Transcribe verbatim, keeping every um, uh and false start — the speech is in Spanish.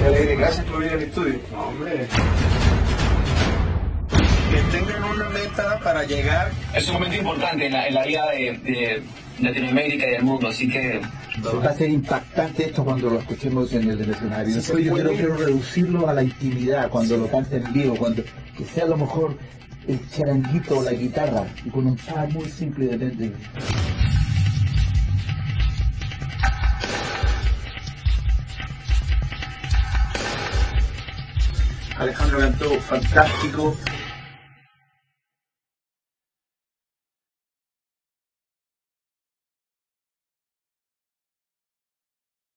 Qué alegre, gracias por venir al estudio. No, hombre. Que tengan una meta para llegar. Es un momento importante en la, en la vida de, de Latinoamérica y del mundo, así que... Va a ser impactante esto cuando lo escuchemos en el escenario. Después yo quiero, quiero reducirlo a la intimidad, cuando lo cante en vivo, cuando que sea a lo mejor el charanguito o la guitarra, y con un par muy simple de repente. Alejandro cantó fantástico.